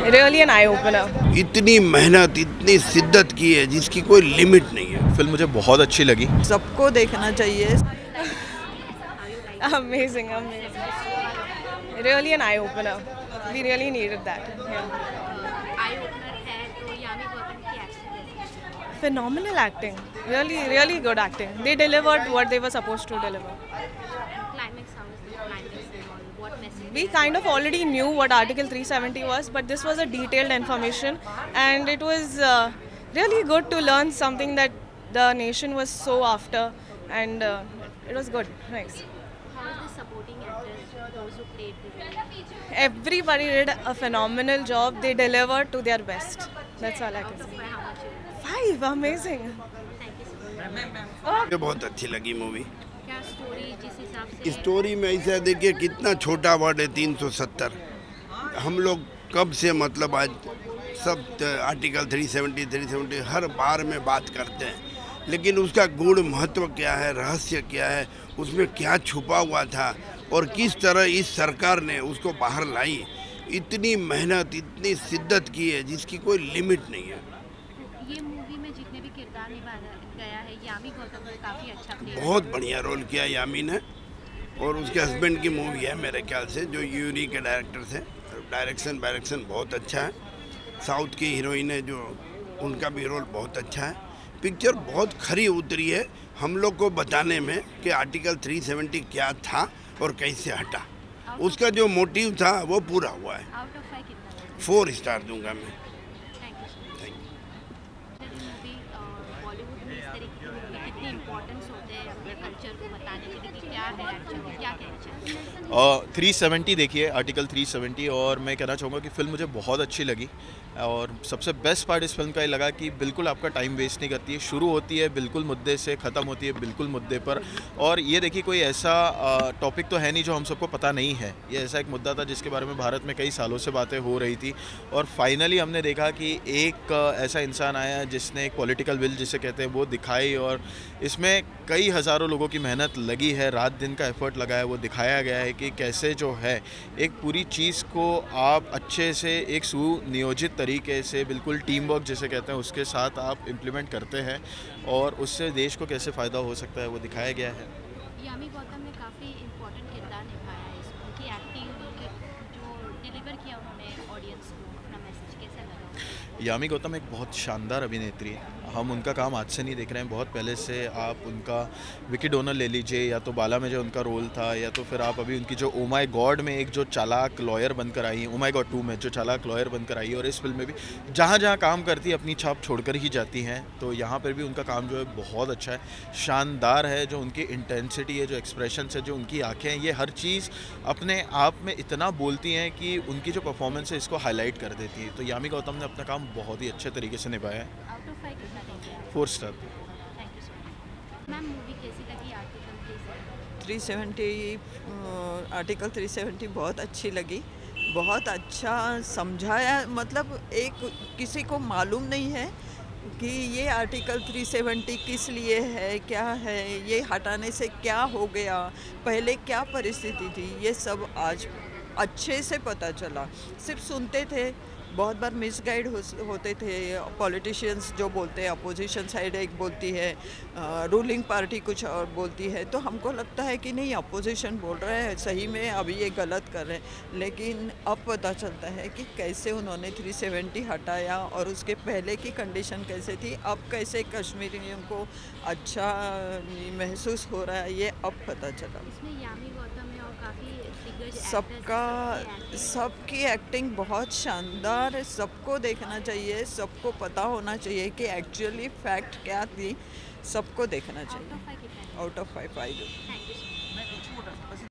Really an eye opener. इतनी मेहनत इतनी शिद्दत की है जिसकी कोई लिमिट नहीं है। फिल्म मुझे बहुत अच्छी लगी। सबको देखना चाहिए। Amazing. Really an eye opener. We really needed that. Yeah. Eye opener है तो यामी गौतम की acting Phenomenal acting. Really good acting. They delivered what they were supposed to deliver. Climax how is the climax and all what message We kind of already knew what Article 370 was, but this was a detailed information, and it was really good to learn something that the nation was so after, and it was good. Nice. How is the supporting actors those who played the role Everybody did a phenomenal job. They delivered to their best. That's all I can say. How much you 5, amazing. Thank you so much मुझे बहुत अच्छी लगी movie. क्या story जिस हिसाब से story में ऐसा देखिए कितना छोटा वर्ड है 370। हम लोग कब से मतलब आज सब आर्टिकल 370 हर बार में बात करते हैं, लेकिन उसका गूढ़ महत्व क्या है, रहस्य क्या है, उसमें क्या छुपा हुआ था और किस तरह इस सरकार ने उसको बाहर लाई। इतनी मेहनत इतनी शिद्दत की है जिसकी कोई लिमिट नहीं है। ये मूवी में जितने भी किरदार निभाया गया है यामी गौतम ने काफ़ी अच्छा प्ले बहुत बढ़िया रोल किया यामी ने, और उसके हस्बैंड की मूवी है मेरे ख्याल से, जो यूरी के डायरेक्टर थे। डायरेक्शन बहुत अच्छा है। साउथ की हीरोइन है जो, उनका भी रोल बहुत अच्छा है। पिक्चर बहुत खरी उतरी है हम लोग को बताने में कि आर्टिकल 370 क्या था और कैसे हटा। उसका जो मोटिव था वो पूरा हुआ है। आउट ऑफ 5 कितना 4 स्टार दूंगा मैं। Thank you so much thank you. Movie Bollywood में इस तरीके की मूवी कितनी इंपॉर्टेंस होते हैं अपने कल्चर को बताने के लिए कि क्या है एक्चुअली क्या कहना चाहिए 370 देखिए, आर्टिकल 370, और मैं कहना चाहूँगा कि फ़िल्म मुझे बहुत अच्छी लगी। और सबसे बेस्ट पार्ट इस फिल्म का ये लगा कि बिल्कुल आपका टाइम वेस्ट नहीं करती है। शुरू होती है बिल्कुल मुद्दे से, ख़त्म होती है बिल्कुल मुद्दे पर। और ये देखिए कोई ऐसा टॉपिक तो है नहीं जो हम सबको पता नहीं है। ये ऐसा एक मुद्दा था जिसके बारे में भारत में कई सालों से बातें हो रही थी, और फाइनली हमने देखा कि एक ऐसा इंसान आया जिसने एक पॉलिटिकल विल जिसे कहते हैं वो दिखाई, और इसमें कई हज़ारों लोगों की मेहनत लगी है, रात दिन का एफर्ट लगा है। वो दिखाया गया है कि कैसे जो है एक पूरी चीज़ को आप अच्छे से एक सुनियोजित तरीके से, बिल्कुल टीम वर्क जिसे कहते हैं उसके साथ आप इम्प्लीमेंट करते हैं, और उससे देश को कैसे फ़ायदा हो सकता है वो दिखाया गया है। यामी गौतम ने काफ़ी इम्पोर्टेंट किरदार निभाया है इसमें। उनकी एक्टिंग, उनके जो डिलीवर किया उन्होंने ऑडियंस को अपना मैसेज, कैसा लगा? यामी गौतम एक बहुत शानदार अभिनेत्री है। हम उनका काम आज से नहीं देख रहे हैं, बहुत पहले से। आप उनका विकी डोनर ले लीजिए, या तो बाला में जो उनका रोल था, या तो फिर आप अभी उनकी जो ओ माय गॉड में एक जो चालाक लॉयर बनकर आई, ओ माय गॉड 2 में जो चालाक लॉयर बनकर आई, और इस फिल्म में भी जहाँ जहाँ काम करती है अपनी छाप छोड़कर ही जाती हैं। तो यहाँ पर भी उनका काम जो है बहुत अच्छा है, शानदार है। जो उनकी इंटेंसिटी है, जो एक्सप्रेशन है, जो उनकी आँखें हैं, ये हर चीज़ अपने आप में इतना बोलती हैं कि उनकी जो परफॉर्मेंस है इसको हाईलाइट कर देती है। तो यामी गौतम ने अपना काम बहुत ही अच्छे तरीके से निभाया है। आउट ऑफ 5 कितना देंगे आप? 4 star. Thank you so much ma'am. Movie कैसी लगी आर्टिकल 370 आर्टिकल 370 बहुत अच्छी लगी। बहुत अच्छा समझाया, मतलब एक किसी को मालूम नहीं है कि ये आर्टिकल 370 किस लिए है, क्या है, ये हटाने से क्या हो गया, पहले क्या परिस्थिति थी, ये सब आज अच्छे से पता चला। सिर्फ सुनते थे, बहुत बार मिसगाइड होते थे। पॉलिटिशियंस जो बोलते हैं, अपोजिशन साइड एक बोलती है, रूलिंग पार्टी कुछ और बोलती है, तो हमको लगता है कि नहीं अपोजिशन बोल रहे हैं, सही में अभी ये गलत कर रहे हैं। लेकिन अब पता चलता है कि कैसे उन्होंने 370 हटाया और उसके पहले की कंडीशन कैसे थी, अब कैसे कश्मीरियों को अच्छा महसूस हो रहा है, ये अब पता चला। इसमें यामी गौतम है और काफ़ी दिग्गज सबकी एक्टिंग बहुत शानदार है। सबको देखना चाहिए, सबको पता होना चाहिए कि एक्चुअली फैक्ट क्या थी, सबको देखना चाहिए। आउट ऑफ 5 कितना? Out of 5 thank you so much.